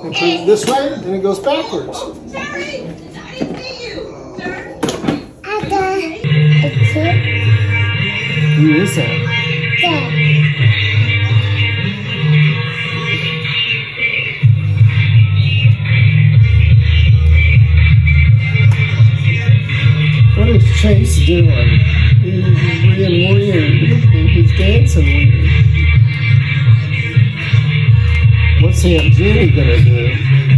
And turn it this way, and it goes backwards. Who is that? Dad. What is Chase doing? He's being weird. He's dancing weird. What's Aunt Jenny gonna do?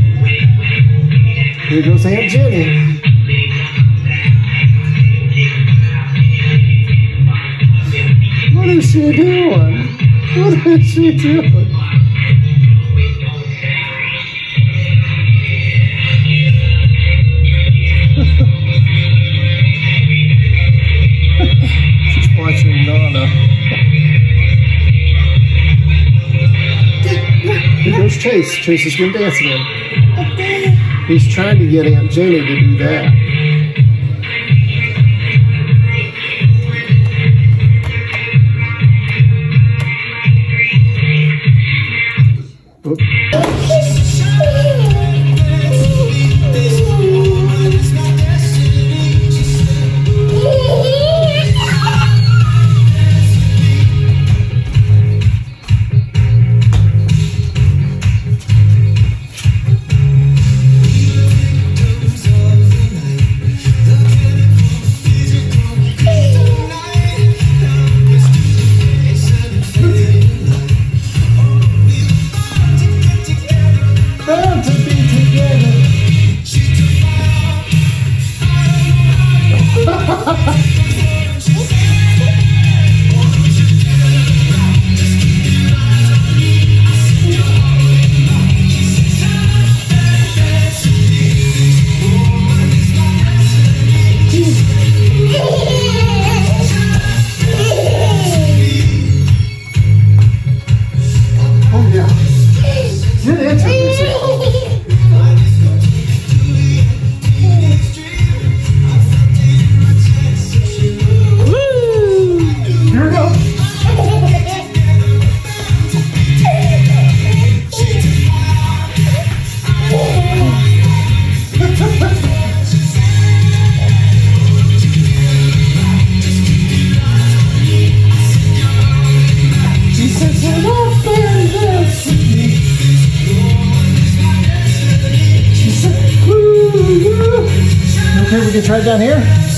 Here goes Aunt Jenny. What is she doing? What is she doing? She's watching Donna. Here goes Chase. Chase is going to dance again. He's trying to get Aunt Jenny to do that. Okay, we can try it down here.